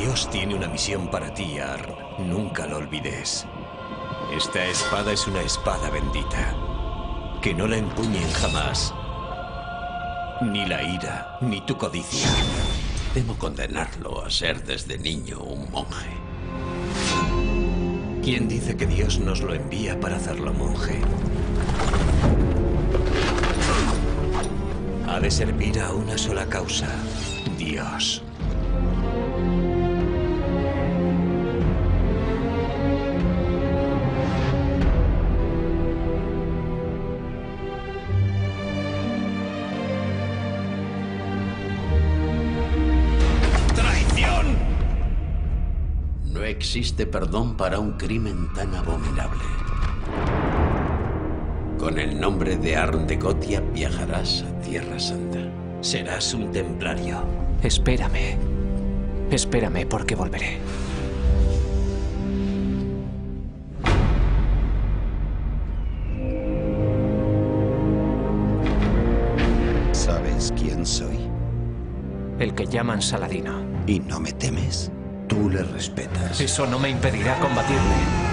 Dios tiene una misión para ti, Arn. Nunca lo olvides. Esta espada es una espada bendita. Que no la empuñen jamás. Ni la ira, ni tu codicia. Temo condenarlo a ser desde niño un monje. ¿Quién dice que Dios nos lo envía para hacerlo monje? Ha de servir a una sola causa: Dios. No existe perdón para un crimen tan abominable. Con el nombre de Arn de Gotia viajarás a Tierra Santa. Serás un templario. Espérame. Espérame, porque volveré. ¿Sabes quién soy? El que llaman Saladino. ¿Y no me temes? Tú le respetas. Eso no me impedirá combatirle.